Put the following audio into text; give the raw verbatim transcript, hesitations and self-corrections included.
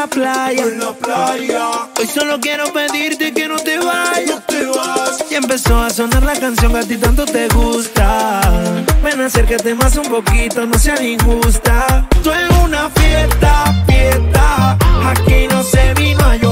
la playa, en la playa. hoy solo quiero pedirte que no te vayas. No te vas. Y empezó a sonar la canción que a ti tanto te gusta. Ven, acércate más un poquito, no seas injusta. Tú en una fiesta, fiesta, aquí no se vino a llorar.